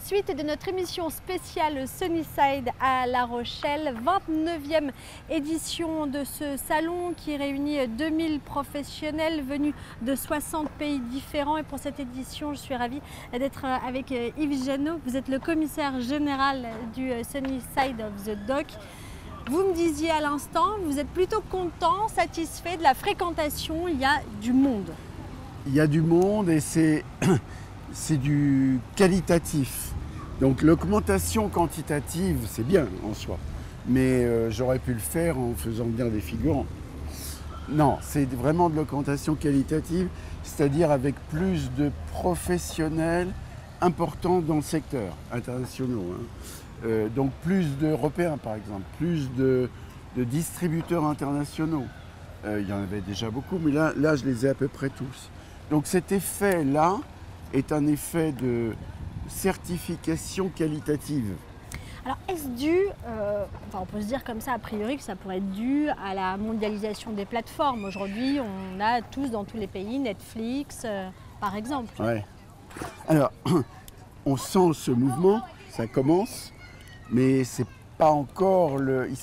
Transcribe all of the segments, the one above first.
suite de notre émission spéciale Sunnyside à La Rochelle, 29e édition de ce salon qui réunit 2000 professionnels venus de 60 pays différents. Et pour cette édition, je suis ravie d'être avec Yves Janot. Vous êtes le commissaire général du Sunnyside of the Dock. Vous me disiez à l'instant, vous êtes plutôt content, satisfait de la fréquentation, il y a du monde. Il y a du monde et c'est du qualitatif. Donc l'augmentation quantitative, c'est bien en soi, mais j'aurais pu le faire en faisant venir des figurants. Non, c'est vraiment de l'augmentation qualitative, c'est-à-dire avec plus de professionnels importants dans le secteur, internationaux. Donc plus d'Européens par exemple, plus de distributeurs internationaux. Il y en avait déjà beaucoup, mais là je les ai à peu près tous. Donc cet effet-là est un effet de certification qualitative. Alors est-ce dû, on peut se dire comme ça a priori que ça pourrait être dû à la mondialisation des plateformes. Aujourd'hui on a tous dans tous les pays Netflix par exemple. Ouais. Alors on sent ce mouvement, ça commence, mais c'est pas encore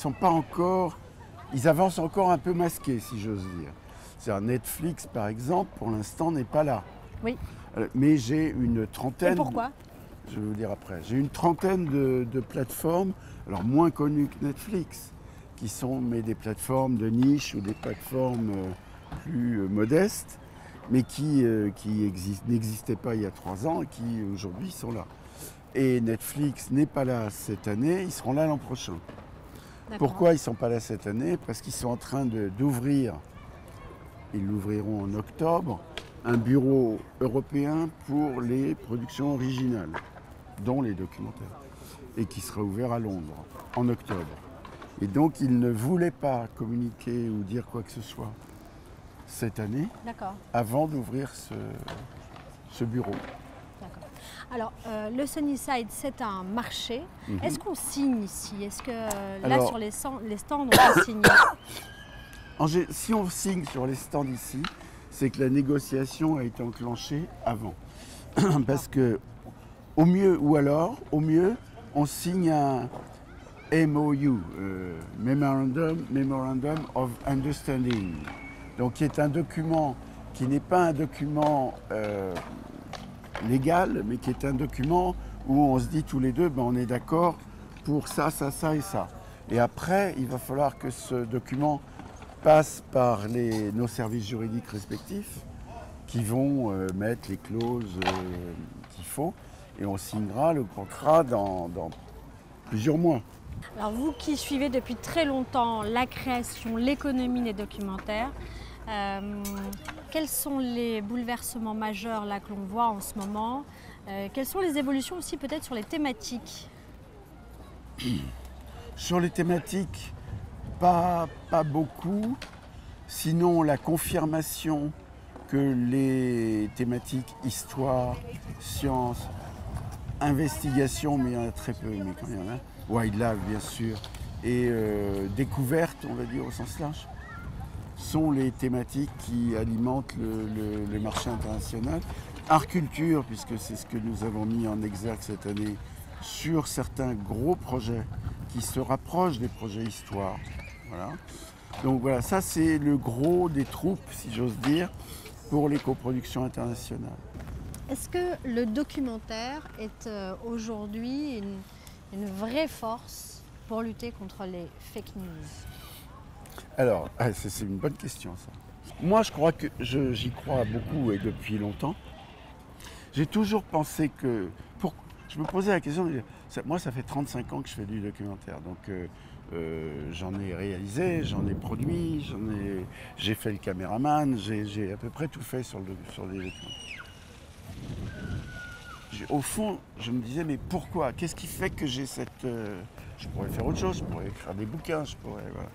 ils avancent encore un peu masqués si j'ose dire. C'est-à-dire Netflix par exemple pour l'instant n'est pas là. Oui. Mais j'ai une trentaine. Et pourquoi ? Je vais vous dire après. J'ai une trentaine de plateformes, alors moins connues que Netflix, qui sont des plateformes de niche ou des plateformes plus modestes, mais qui n'existaient pas il y a 3 ans et qui aujourd'hui sont là. Et Netflix n'est pas là cette année, ils seront là l'an prochain. Pourquoi ils ne sont pas là cette année ? Parce qu'ils sont en train d'ouvrir, ils l'ouvriront en octobre, un bureau européen pour les productions originales, dont les documentaires, et qui sera ouvert à Londres en octobre. Et donc ils ne voulaient pas communiquer ou dire quoi que ce soit cette année avant d'ouvrir ce bureau. D'accord. Alors le Sunnyside c'est un marché. Est-ce qu'on signe ici ? Est-ce que là sur les stands on peut signer ? Si on signe sur les stands ici, c'est que la négociation a été enclenchée avant. Parce que, au mieux, on signe un MOU, Memorandum of Understanding, donc qui est un document qui n'est pas un document légal, mais qui est un document où on se dit tous les deux, on est d'accord pour ça, ça, ça et ça. Et après, il va falloir que ce document passe par nos services juridiques respectifs qui vont mettre les clauses qu'il faut et on signera le contrat dans plusieurs mois. Alors vous qui suivez depuis très longtemps la création, l'économie des documentaires, quels sont les bouleversements majeurs là que l'on voit en ce moment ? Quelles sont les évolutions aussi peut-être sur les thématiques ? Sur les thématiques, pas beaucoup, sinon la confirmation que les thématiques histoire, science, investigation, mais il y en a très peu, mais quand il y en a, wildlife bien sûr, et découverte, on va dire au sens large, sont les thématiques qui alimentent le marché international. Art culture, puisque c'est ce que nous avons mis en exergue cette année sur certains gros projets qui se rapprochent des projets histoire. Voilà. Donc voilà, ça c'est le gros des troupes, si j'ose dire, pour les coproductions internationales. Est-ce que le documentaire est aujourd'hui une vraie force pour lutter contre les fake news ? Alors, c'est une bonne question ça. Moi je crois que j'y crois beaucoup et depuis longtemps. J'ai toujours pensé que, je me posais la question, moi ça fait 35 ans que je fais du documentaire, donc j'en ai réalisé, j'en ai produit, j'ai fait le caméraman, j'ai à peu près tout fait sur des documentaires. Au fond, je me disais, mais pourquoi ? Qu'est-ce qui fait que j'ai cette... je pourrais faire autre chose, je pourrais écrire des bouquins, voilà.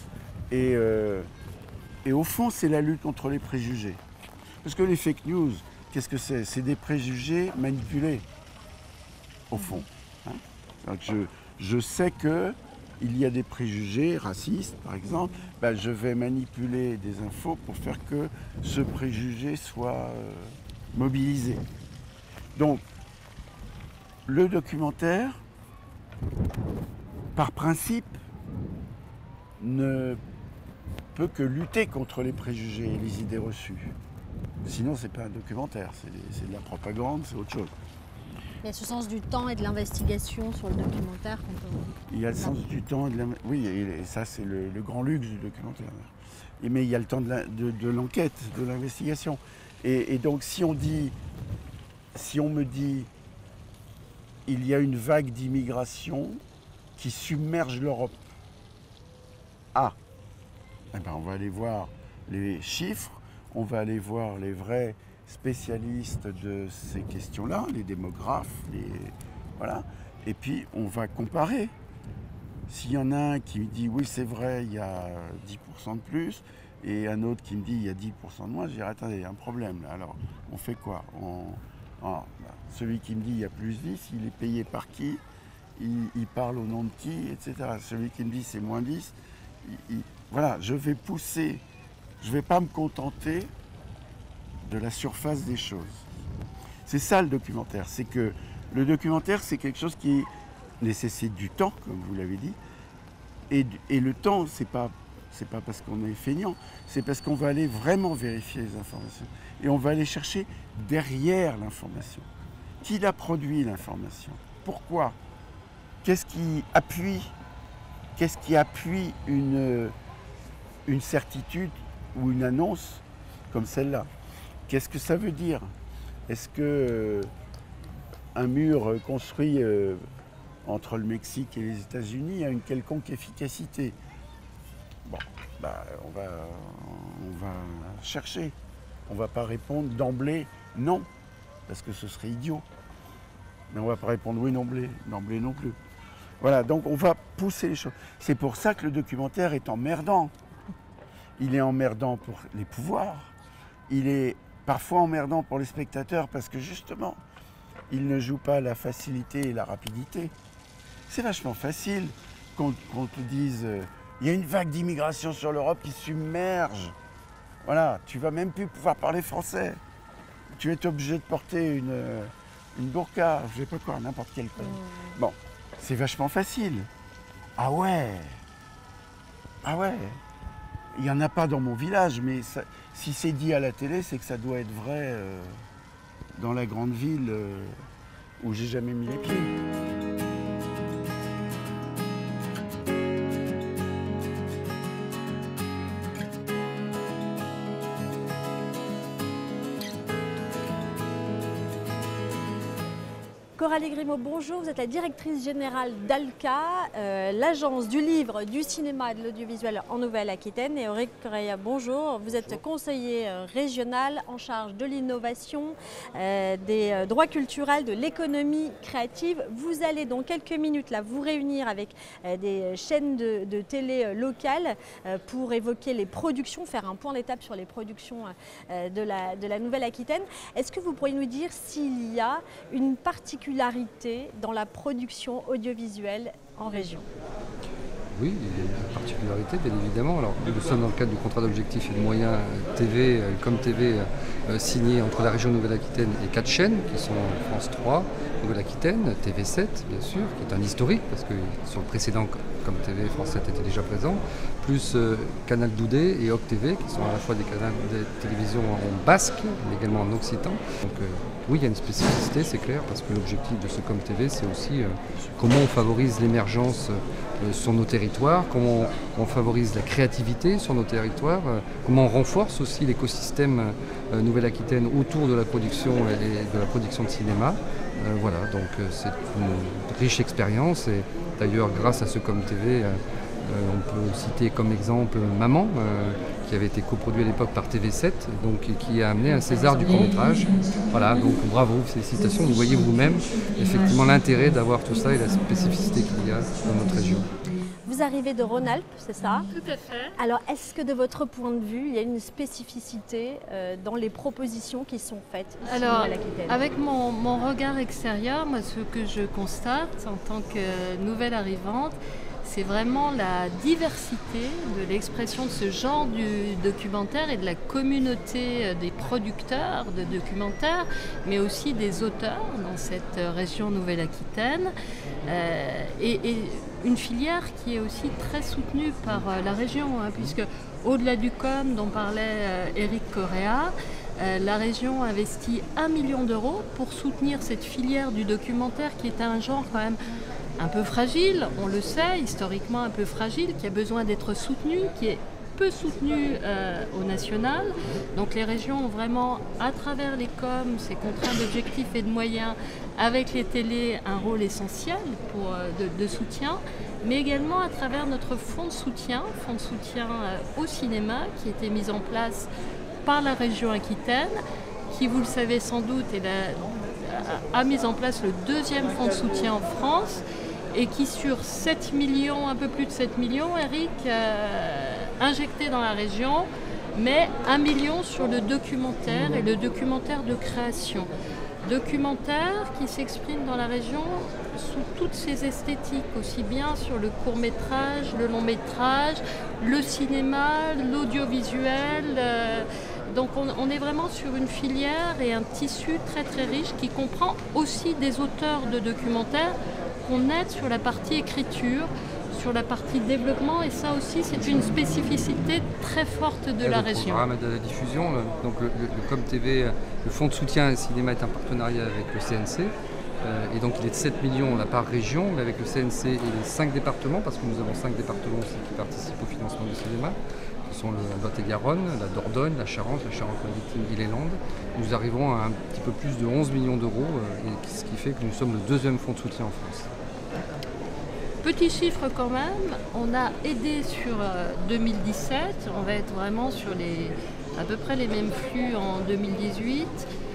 Et au fond, c'est la lutte contre les préjugés. Parce que les fake news, qu'est-ce que c'est ? C'est des préjugés manipulés, au fond. Donc je sais qu'il y a des préjugés racistes, par exemple. Je vais manipuler des infos pour faire que ce préjugé soit mobilisé. Donc, le documentaire, par principe, ne peut que lutter contre les préjugés et les idées reçues. Sinon, c'est pas un documentaire, c'est de la propagande, c'est autre chose. Il y a ce sens du temps et de l'investigation sur le documentaire. Il y a le sens du temps, oui, et ça c'est le grand luxe du documentaire. Mais il y a le temps de l'enquête, de l'investigation. Et donc si on me dit, il y a une vague d'immigration qui submerge l'Europe. Ah, eh ben on va aller voir les chiffres, on va aller voir les vrais spécialistes de ces questions-là, les démographes, voilà. Et puis on va comparer. S'il y en a un qui me dit oui c'est vrai, il y a 10% de plus, et un autre qui me dit il y a 10% de moins, je dirais attendez, il y a un problème là. Alors on fait quoi? Celui qui me dit il y a plus 10, il est payé par qui? Il parle au nom de qui, etc. Celui qui me dit c'est moins 10, voilà, je vais pousser, je ne vais pas me contenter de la surface des choses. C'est ça le documentaire, c'est que le documentaire c'est quelque chose qui nécessite du temps, comme vous l'avez dit, et le temps c'est pas parce qu'on est feignant, c'est parce qu'on va aller vraiment vérifier les informations et on va aller chercher derrière l'information. Qui l'a produit l'information? Pourquoi? Qu'est-ce qui appuie une certitude ou une annonce comme celle-là? Qu'est-ce que ça veut dire? Est-ce que un mur construit entre le Mexique et les États-Unis a une quelconque efficacité? Bon, on va chercher. On ne va pas répondre d'emblée non, parce que ce serait idiot. Mais on ne va pas répondre oui d'emblée non plus. Voilà, donc on va pousser les choses. C'est pour ça que le documentaire est emmerdant. Il est emmerdant pour les pouvoirs. Il est parfois emmerdant pour les spectateurs parce que justement, il ne joue pas la facilité et la rapidité. C'est vachement facile qu'on te dise il y a une vague d'immigration sur l'Europe qui submerge. Voilà, tu vas même plus pouvoir parler français. Tu vas être obligé de porter une burqa, je sais pas quoi, n'importe quelle conne. Bon, c'est vachement facile. Ah ouais. Il n'y en a pas dans mon village, mais ça, si c'est dit à la télé, c'est que ça doit être vrai dans la grande ville où j'ai jamais mis les pieds. Coralie Grimaud, bonjour. Vous êtes la directrice générale d'ALCA, l'agence du livre, du cinéma et de l'audiovisuel en Nouvelle-Aquitaine. Et Auric Correia, bonjour. Vous êtes conseiller régional en charge de l'innovation, des droits culturels, de l'économie créative. Vous allez dans quelques minutes là, vous réunir avec des chaînes de télé locales pour évoquer les productions, faire un point d'étape sur les productions de la Nouvelle-Aquitaine. Est-ce que vous pourriez nous dire s'il y a une particularité dans la production audiovisuelle en région? Oui, il y a une particularité, bien évidemment. Alors, nous sommes dans le cadre du contrat d'objectifs et de moyens TV, comme TV, signé entre la région Nouvelle-Aquitaine et 4 chaînes, qui sont France 3, Nouvelle-Aquitaine, TV7, bien sûr, qui est un historique, parce que sur le précédent, comme TV, France 7 était déjà présent, plus Canal Doudé et OC TV, qui sont à la fois des canaux de télévision en basque, mais également en occitan. Donc, oui, il y a une spécificité, c'est clair, parce que l'objectif de ce Com TV, c'est aussi comment on favorise l'émergence sur nos territoires, comment on favorise la créativité sur nos territoires, comment on renforce aussi l'écosystème Nouvelle-Aquitaine autour de la production et de la production de cinéma. Voilà, donc c'est une riche expérience et d'ailleurs grâce à ce Com TV, on peut citer comme exemple Maman, qui avait été coproduit à l'époque par TV7, donc qui a amené un César du court-métrage. Voilà, donc bravo, félicitations, vous voyez vous-même effectivement l'intérêt d'avoir tout ça et la spécificité qu'il y a dans notre région. Vous arrivez de Rhône-Alpes, c'est ça? Tout à fait. Alors, est-ce que de votre point de vue, il y a une spécificité dans les propositions qui sont faites ici Alors, à l'Aquitaine? avec mon regard extérieur, moi, ce que je constate en tant que nouvelle arrivante, c'est vraiment la diversité de l'expression de ce genre du documentaire et de la communauté des producteurs de documentaires, mais aussi des auteurs dans cette région Nouvelle-Aquitaine. Et une filière qui est aussi très soutenue par la région, puisque au-delà du com dont parlait Éric Correa, la région investit 1 million d'euros pour soutenir cette filière du documentaire qui est un genre quand même un peu fragile, on le sait, historiquement un peu fragile, qui a besoin d'être soutenu, qui est peu soutenu au national. Donc les régions ont vraiment, à travers les coms, ces contraintes d'objectifs et de moyens, avec les télés, un rôle essentiel de soutien, mais également à travers notre fonds de soutien au cinéma, qui a été mis en place par la région Aquitaine, qui, vous le savez sans doute, a mis en place le 2e fonds de soutien en France, et qui sur 7 millions, un peu plus de 7 millions, Eric, injecté dans la région, mais 1 million sur le documentaire et le documentaire de création. Documentaire qui s'exprime dans la région sous toutes ses esthétiques, aussi bien sur le court-métrage, le long-métrage, le cinéma, l'audiovisuel. Donc on est vraiment sur une filière et un tissu très très riche qui comprend aussi des auteurs de documentaires qu'on aide sur la partie écriture, sur la partie développement, et ça aussi c'est une spécificité très forte de la région. Le programme de la diffusion, donc le Com TV, le fonds de soutien cinéma est un partenariat avec le CNC, et donc il est de 7 millions la part région, mais avec le CNC et les 5 départements, parce que nous avons 5 départements aussi qui participent au financement du cinéma, qui sont le Lot-et-Garonne, la Dordogne, la Charente-Maritime et les Landes. Nous arrivons à un petit peu plus de 11 millions d'euros, ce qui fait que nous sommes le 2e fonds de soutien en France. Petit chiffre quand même, on a aidé sur 2017, on va être vraiment sur à peu près les mêmes flux en 2018.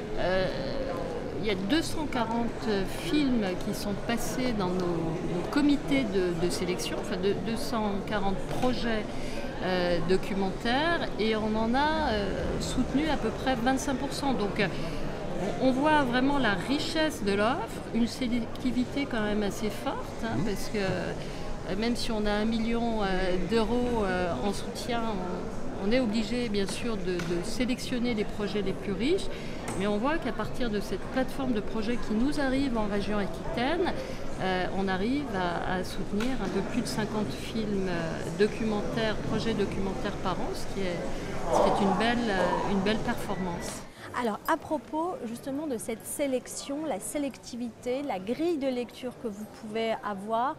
Il y a 240 films qui sont passés dans nos comités de sélection, enfin 240 projets documentaires, et on en a soutenu à peu près 25%. Donc on voit vraiment la richesse de l'offre, une sélectivité quand même assez forte, parce que même si on a 1 million d'euros en soutien, on est obligé bien sûr de sélectionner les projets les plus riches, mais on voit qu'à partir de cette plateforme de projets qui nous arrive en région Aquitaine, on arrive à soutenir un peu plus de 50 films documentaires, projets documentaires par an, ce qui est une belle performance. Alors à propos justement de cette sélection, la sélectivité, la grille de lecture que vous pouvez avoir,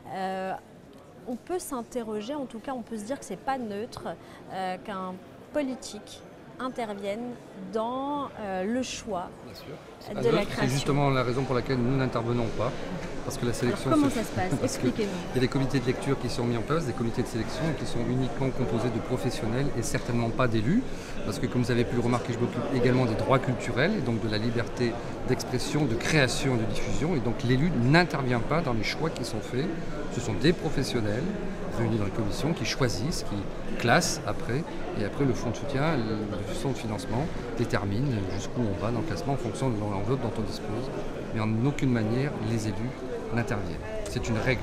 on peut s'interroger, en tout cas on peut se dire que ce n'est pas neutre qu'un politique intervienne dans le choix de la création. C'est justement la raison pour laquelle nous n'intervenons pas. Parce que la sélection. Alors, comment ça se passe? Expliquez-nous. Il y a des comités de lecture qui sont mis en place, des comités de sélection qui sont uniquement composés de professionnels et certainement pas d'élus. Parce que comme vous avez pu le remarquer, je m'occupe également des droits culturels et donc de la liberté d'expression, de création et de diffusion. Et donc l'élu n'intervient pas dans les choix qui sont faits. Ce sont des professionnels réunis dans les commissions qui choisissent, qui classent après. Et après le fonds de soutien, le fonds de financement détermine jusqu'où on va dans le classement en fonction de l'enveloppe dont on dispose. Mais en aucune manière, les élus n'interviennent. C'est une règle.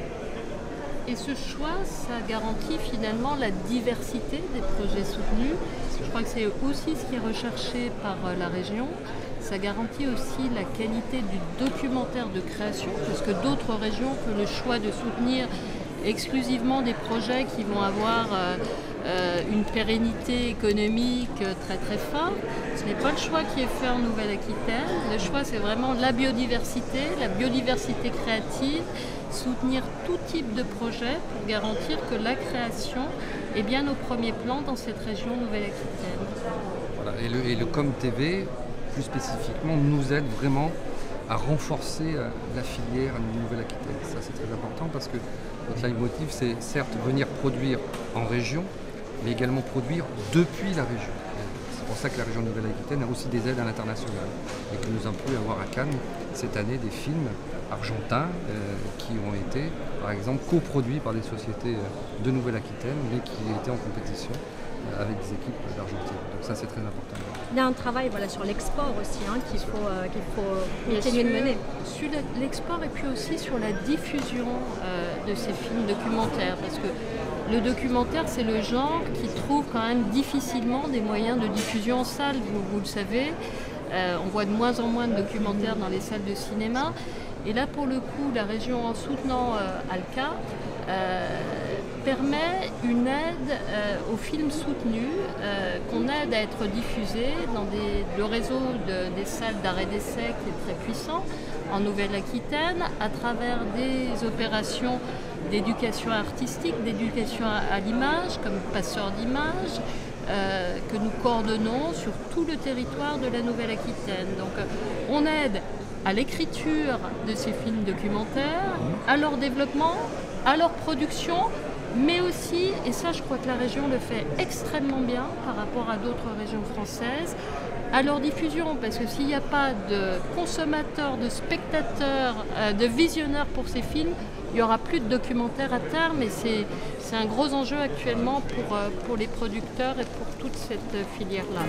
Et ce choix, ça garantit finalement la diversité des projets soutenus. Je crois que c'est aussi ce qui est recherché par la région. Ça garantit aussi la qualité du documentaire de création, parce que d'autres régions font le choix de soutenir exclusivement des projets qui vont avoir une pérennité économique très très forte. Ce n'est pas le choix qui est fait en Nouvelle-Aquitaine. Le choix, c'est vraiment la biodiversité créative, soutenir tout type de projet pour garantir que la création est bien au premier plan dans cette région Nouvelle-Aquitaine. Voilà. Et le Com TV, plus spécifiquement, nous aide vraiment à renforcer la filière Nouvelle-Aquitaine. Ça, c'est très important parce que notre leitmotiv, c'est certes venir produire en région, mais également produire depuis la région. C'est pour ça que la région Nouvelle-Aquitaine a aussi des aides à l'international et que nous avons pu avoir à Cannes cette année des films argentins qui ont été, par exemple, coproduits par des sociétés de Nouvelle-Aquitaine, mais qui étaient en compétition avec des équipes d'Argentine. Donc ça, c'est très important. Il y a un travail sur l'export aussi qu'il faut continuer de mener. Sur l'export et puis aussi sur la diffusion de ces films documentaires. Parce que le documentaire, c'est le genre qui trouve quand même difficilement des moyens de diffusion en salle, vous le savez. On voit de moins en moins de documentaires dans les salles de cinéma. Et là, pour le coup, la région, en soutenant Alka, permet une aide aux films soutenus, qu'on aide à être diffusés dans le réseau des salles d'arrêt d'essai qui est très puissant en Nouvelle-Aquitaine, à travers des opérations d'éducation artistique, d'éducation à l'image, comme Passeurs d'images, que nous coordonnons sur tout le territoire de la Nouvelle-Aquitaine. Donc on aide à l'écriture de ces films documentaires, à leur développement, à leur production, mais aussi, et ça je crois que la région le fait extrêmement bien par rapport à d'autres régions françaises, à leur diffusion, parce que s'il n'y a pas de consommateurs, de spectateurs, de visionneurs pour ces films, il n'y aura plus de documentaires à terme, et c'est un gros enjeu actuellement pour les producteurs et pour toute cette filière-là.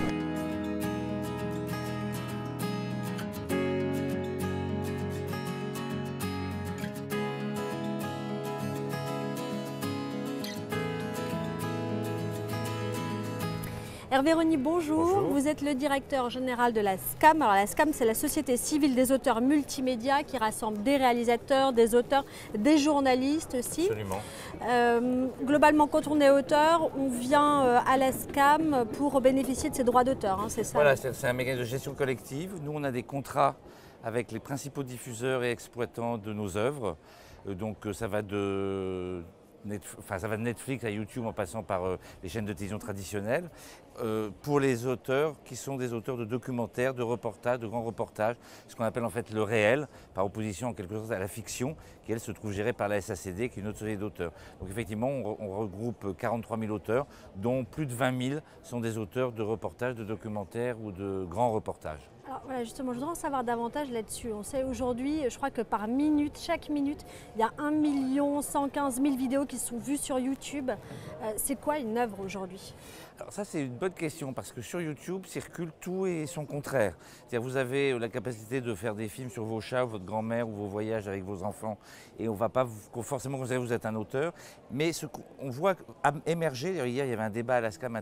Hervé Rony, bonjour. Bonjour. Vous êtes le directeur général de la SCAM. Alors la SCAM, c'est la Société civile des auteurs multimédia qui rassemble des réalisateurs, des auteurs, des journalistes aussi. Absolument. Globalement, quand on est auteur, on vient à la SCAM pour bénéficier de ses droits d'auteur, c'est ça? Voilà, c'est un mécanisme de gestion collective. Nous, on a des contrats avec les principaux diffuseurs et exploitants de nos œuvres. Donc ça va de Netflix à YouTube en passant par les chaînes de télévision traditionnelles, pour les auteurs qui sont des auteurs de documentaires, de reportages, de grands reportages, ce qu'on appelle en fait le réel, par opposition en quelque sorte à la fiction, qui elle se trouve gérée par la SACD, qui est une autre société d'auteurs. Donc effectivement, on regroupe 43 000 auteurs, dont plus de 20 000 sont des auteurs de reportages, de documentaires ou de grands reportages. Alors voilà, justement, je voudrais en savoir davantage là-dessus. On sait aujourd'hui, je crois que par minute, chaque minute, il y a 1 115 000 vidéos qui sont vues sur YouTube. C'est quoi une œuvre aujourd'hui? Alors ça c'est une bonne question parce que sur YouTube circule tout et son contraire. C'est-à-dire vous avez la capacité de faire des films sur vos chats, votre grand-mère ou vos voyages avec vos enfants et on ne va pas forcément considérer que vous êtes un auteur. Mais ce qu'on voit émerger, hier il y avait un débat à la SCAM,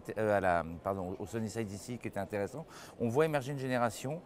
au Sunnyside ici qui était intéressant, on voit émerger une génération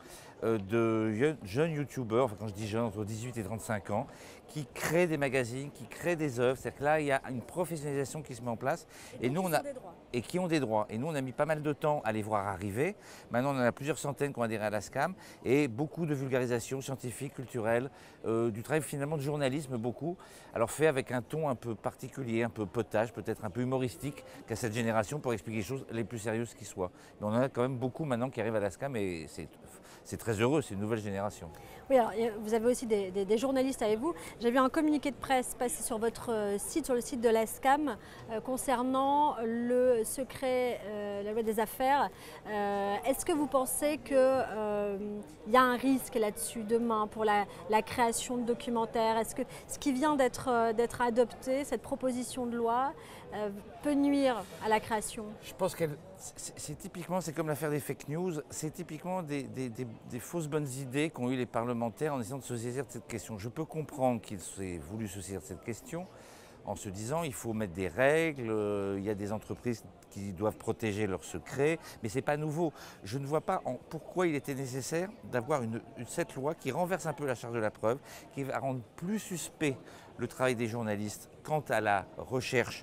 de jeunes youtubeurs, enfin quand je dis jeunes, entre 18 et 35 ans, qui créent des magazines, qui créent des œuvres. C'est-à-dire que là, il y a une professionnalisation qui se met en place. Et nous, qui ont des droits. Et nous, on a mis pas mal de temps à les voir arriver. Maintenant, on en a plusieurs centaines qui ont adhéré à la SCAM. Et beaucoup de vulgarisation scientifique, culturelle, du travail finalement de journalisme, beaucoup. Alors fait avec un ton un peu particulier, un peu potage, peut-être un peu humoristique qu'a cette génération pour expliquer les choses les plus sérieuses qui soient. Mais on en a quand même beaucoup maintenant qui arrivent à la SCAM et c'est très heureux, c'est une nouvelle génération. Oui, alors vous avez aussi des journalistes avec vous. J'ai vu un communiqué de presse passer sur votre site, sur le site de la SCAM, concernant le secret, la loi des affaires. Est-ce que vous pensez qu'il y a un risque là-dessus demain pour la création de documentaires? Est-ce que ce qui vient d'être adopté, cette proposition de loi, peut nuire à la création? Je pense que c'est comme l'affaire des fake news, c'est typiquement des fausses bonnes idées qu'ont eu les parlementaires en essayant de se saisir de cette question. Je peux comprendre qu'ils aient voulu se saisir de cette question en se disant il faut mettre des règles, il y a des entreprises qui doivent protéger leurs secrets, mais ce n'est pas nouveau. Je ne vois pas pourquoi il était nécessaire d'avoir cette loi qui renverse un peu la charge de la preuve, qui va rendre plus suspect le travail des journalistes quant à la recherche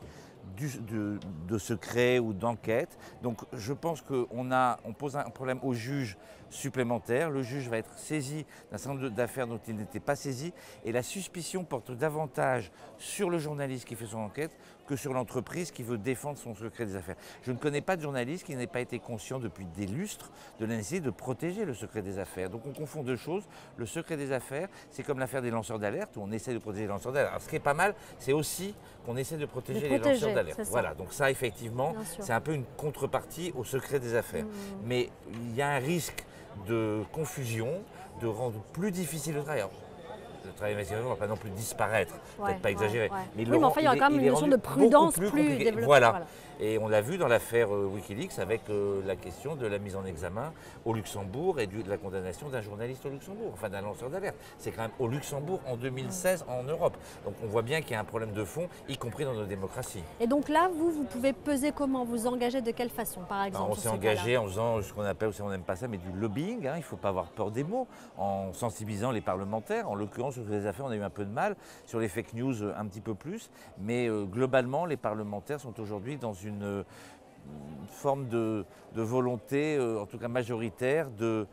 de secrets ou d'enquête. Donc je pense qu'on pose un problème au juge supplémentaire. Le juge va être saisi d'un certain nombre d'affaires dont il n'était pas saisi et la suspicion porte davantage sur le journaliste qui fait son enquête que sur l'entreprise qui veut défendre son secret des affaires. Je ne connais pas de journaliste qui n'ait pas été conscient depuis des lustres de la nécessité de protéger le secret des affaires. Donc on confond deux choses. Le secret des affaires, c'est comme l'affaire des lanceurs d'alerte où on essaie de protéger les lanceurs d'alerte. Alors ce qui est pas mal, c'est aussi qu'on essaie de protéger les lanceurs d'alerte. Voilà, donc ça effectivement, c'est un peu une contrepartie au secret des affaires. Mais il y a un risque de confusion, de rendre plus difficile le travail. Alors, le travail d'investigation ne va pas non plus disparaître, peut-être pas exagérer. Mais oui, mais enfin, il y a quand même une notion de prudence plus développée. Voilà. Et on l'a vu dans l'affaire Wikileaks avec la question de la mise en examen au Luxembourg et de la condamnation d'un journaliste au Luxembourg, enfin d'un lanceur d'alerte. C'est quand même au Luxembourg en 2016 en Europe. Donc on voit bien qu'il y a un problème de fond, y compris dans nos démocraties. Et donc là, vous pouvez peser comment? Vous engagez de quelle façon, par exemple? On s'est engagé en faisant ce qu'on appelle, on n'aime pas ça, mais du lobbying. Il ne faut pas avoir peur des mots, en sensibilisant les parlementaires. En l'occurrence, sur les affaires, on a eu un peu de mal. Sur les fake news, un petit peu plus. Mais globalement, les parlementaires sont aujourd'hui dans une forme de volonté, en tout cas majoritaire, de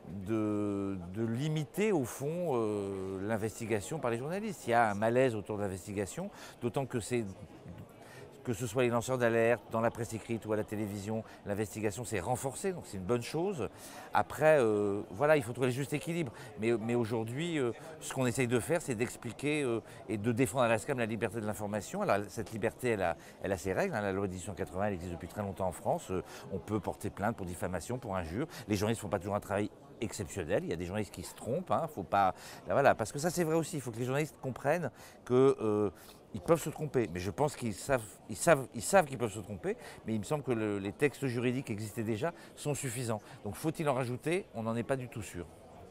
limiter au fond l'investigation par les journalistes. Il y a un malaise autour de l'investigation, d'autant que que ce soit les lanceurs d'alerte, dans la presse écrite ou à la télévision, l'investigation s'est renforcée, donc c'est une bonne chose. Après, voilà, il faut trouver le juste équilibre. Mais aujourd'hui, ce qu'on essaye de faire, c'est d'expliquer et de défendre à la SCAM la liberté de l'information. Alors cette liberté, elle a ses règles. La loi de 1880, elle existe depuis très longtemps en France. On peut porter plainte pour diffamation, pour injure. Les journalistes ne font pas toujours un travail exceptionnel. Il y a des journalistes qui se trompent. Faut pas, voilà, parce que ça, c'est vrai aussi. Il faut que les journalistes comprennent que ils peuvent se tromper, mais je pense qu'ils savent qu'ils peuvent se tromper, mais il me semble que les textes juridiques qui existaient déjà sont suffisants. Donc faut-il en rajouter? On n'en est pas du tout sûr.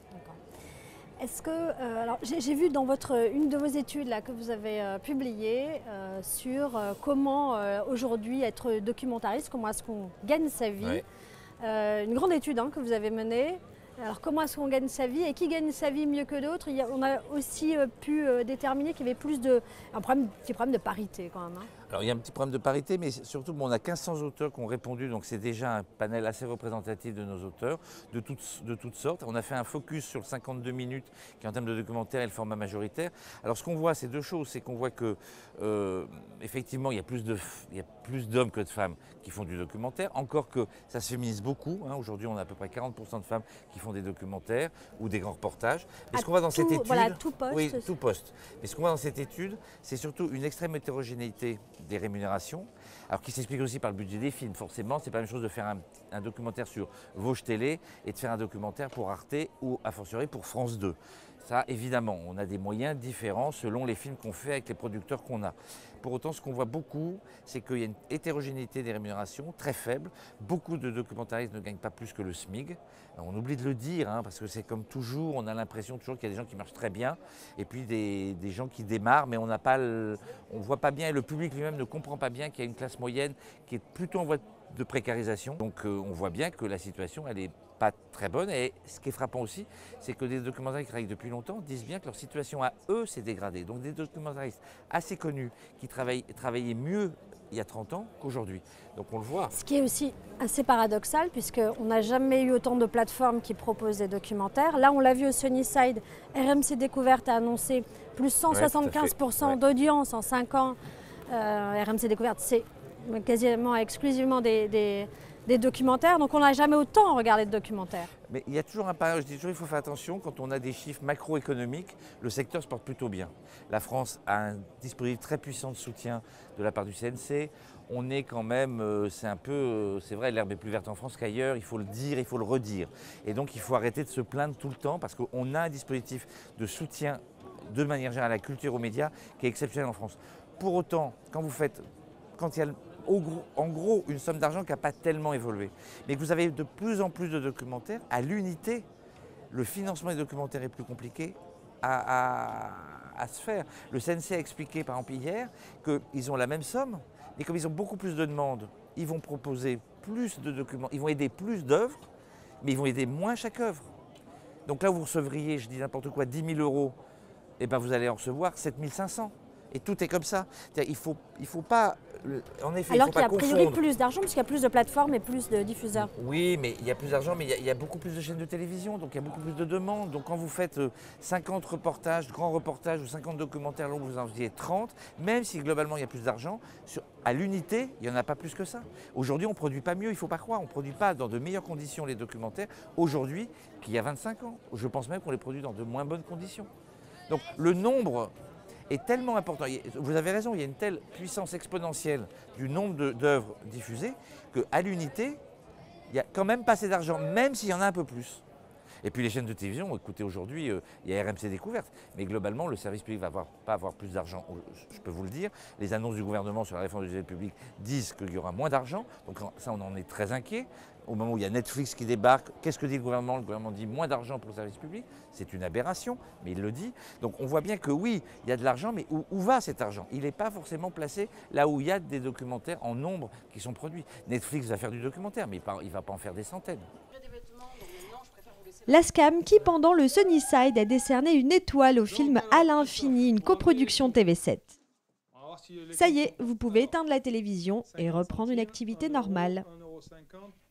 Est-ce que, alors j'ai vu dans une de vos études là, que vous avez publiée sur comment aujourd'hui être documentariste, comment est-ce qu'on gagne sa vie, une grande étude que vous avez menée. Alors comment est-ce qu'on gagne sa vie et qui gagne sa vie mieux que d'autres? On a aussi pu déterminer qu'il y avait un petit problème de parité quand même. Alors il y a un petit problème de parité, mais surtout on a 1500 auteurs qui ont répondu, donc c'est déjà un panel assez représentatif de nos auteurs, de toutes sortes. On a fait un focus sur le 52 minutes, qui en termes de documentaire est le format majoritaire. Alors ce qu'on voit, c'est deux choses, c'est qu'on voit que effectivement il y a plus d'hommes que de femmes qui font du documentaire, encore que ça se féminise beaucoup. Aujourd'hui on a à peu près 40% de femmes qui font des documentaires ou des grands reportages. Mais ce qu'on voit dans cette étude, voilà, tout poste. Oui, tout poste. Mais ce qu'on voit dans cette étude, c'est surtout une extrême hétérogénéité des rémunérations, alors qui s'explique aussi par le budget des films. Forcément, c'est pas la même chose de faire un documentaire sur Vosges Télé et de faire un documentaire pour Arte ou, a fortiori, pour France 2. Ça, évidemment, on a des moyens différents selon les films qu'on fait avec les producteurs qu'on a. Pour autant, ce qu'on voit beaucoup, c'est qu'il y a une hétérogénéité des rémunérations très faible. Beaucoup de documentaristes ne gagnent pas plus que le SMIG. Alors, on oublie de le dire, parce que c'est comme toujours, on a l'impression toujours qu'il y a des gens qui marchent très bien et puis des gens qui démarrent, mais on ne voit pas bien, et le public lui-même ne comprend pas bien qu'il y a une classe moyenne qui est plutôt en voie de précarisation. Donc on voit bien que la situation, elle est pas très bonne. Et ce qui est frappant aussi, c'est que des documentaristes qui travaillent depuis longtemps disent bien que leur situation à eux s'est dégradée. Donc des documentaristes assez connus qui travaillaient mieux il y a 30 ans qu'aujourd'hui. Donc on le voit. Ce qui est aussi assez paradoxal, puisqu'on n'a jamais eu autant de plateformes qui proposent des documentaires. Là, on l'a vu au Sunnyside, RMC Découverte a annoncé plus 175% d'audience en 5 ans. RMC Découverte, c'est quasiment exclusivement des documentaires, donc on n'a jamais autant regardé de documentaires. Mais il y a toujours un paradoxe, je dis toujours il faut faire attention, quand on a des chiffres macroéconomiques, le secteur se porte plutôt bien. La France a un dispositif très puissant de soutien de la part du CNC. On est quand même, c'est vrai, l'herbe est plus verte en France qu'ailleurs, il faut le dire, il faut le redire. Et donc il faut arrêter de se plaindre tout le temps parce qu'on a un dispositif de soutien de manière générale à la culture, aux médias, qui est exceptionnel en France. Pour autant, quand il y a en gros une somme d'argent qui n'a pas tellement évolué, mais que vous avez de plus en plus de documentaires, à l'unité, le financement des documentaires est plus compliqué à se faire. Le CNC a expliqué par exemple hier qu'ils ont la même somme, mais comme ils ont beaucoup plus de demandes, ils vont proposer plus de documents, ils vont aider plus d'œuvres, mais ils vont aider moins chaque œuvre. Donc là vous recevriez, je dis n'importe quoi, 10 000 €, et ben vous allez en recevoir 7 500. Et tout est comme ça. Il faut pas, en effet, alors il faut pas confondre. Alors qu'il y a a priori plus d'argent, puisqu'il y a plus de plateformes et plus de diffuseurs. Oui, mais il y a plus d'argent, mais il y a beaucoup plus de chaînes de télévision, donc il y a beaucoup plus de demandes. Donc quand vous faites 50 reportages, grands reportages ou 50 documentaires longs, vous en faisiez 30, même si globalement il y a plus d'argent, à l'unité, il n'y en a pas plus que ça. Aujourd'hui, on ne produit pas mieux, il ne faut pas croire. On ne produit pas dans de meilleures conditions les documentaires aujourd'hui qu'il y a 25 ans. Je pense même qu'on les produit dans de moins bonnes conditions. Donc le nombre est tellement important. Vous avez raison, il y a une telle puissance exponentielle du nombre d'œuvres diffusées qu'à l'unité, il n'y a quand même pas assez d'argent, même s'il y en a un peu plus. Et puis les chaînes de télévision, écoutez, aujourd'hui, il y a RMC Découverte, mais globalement, le service public ne va pas avoir plus d'argent, je peux vous le dire. Les annonces du gouvernement sur la réforme du service public disent qu'il y aura moins d'argent, donc ça, on en est très inquiet. Au moment où il y a Netflix qui débarque, qu'est-ce que dit le gouvernement? Le gouvernement dit moins d'argent pour le service public. C'est une aberration, mais il le dit. Donc on voit bien que oui, il y a de l'argent, mais où va cet argent? Il n'est pas forcément placé là où il y a des documentaires en nombre qui sont produits. Netflix va faire du documentaire, mais il ne va pas en faire des centaines. L'ASCAM qui, pendant le Sunnyside, a décerné une étoile au film À l'infini, une coproduction TV7. Ça y est, vous pouvez éteindre la télévision et reprendre une activité normale. 1,50 €.